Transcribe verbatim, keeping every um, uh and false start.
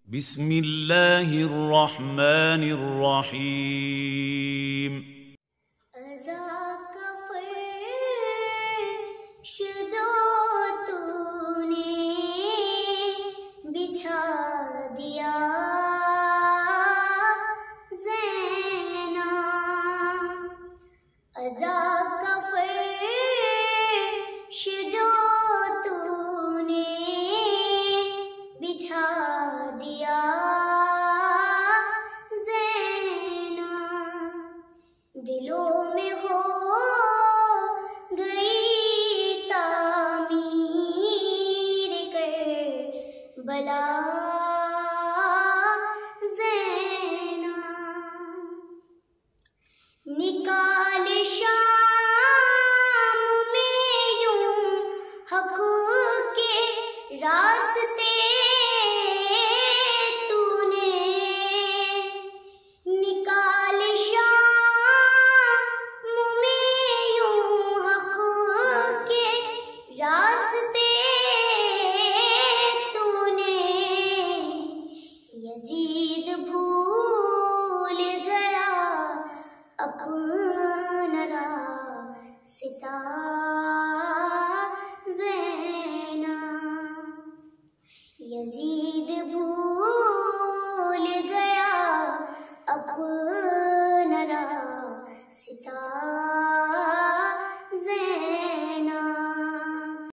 बिस्मिल्लाहिर रहमानिर रहीम। दिलों में हो गई तामीर कर बला ज़ैना, निकाल शाम में यूं हक़ के रास्ते तूने, निकाल रास्ते तूने, यज़ीद भूल गया अपना